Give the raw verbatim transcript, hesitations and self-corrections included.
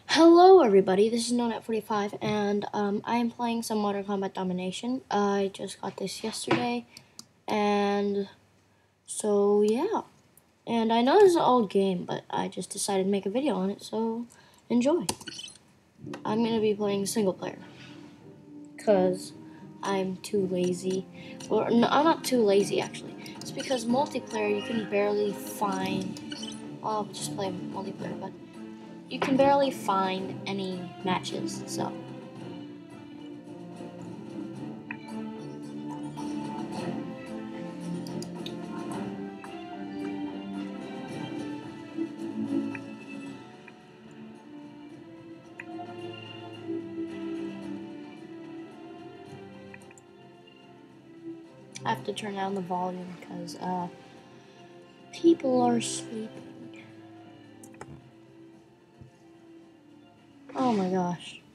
Hello everybody, this is Nonet forty-five and um, I am playing some Modern Combat Domination. I just got this yesterday and so yeah. And I know this is an old game, but I just decided to make a video on it, so enjoy. I'm going to be playing single player because I'm too lazy. Or no, I'm not too lazy actually. It's because multiplayer you can barely find, I'll just play multiplayer, but you can barely find any matches, so. I have to turn down the volume because uh, people are sleeping. Oh my gosh.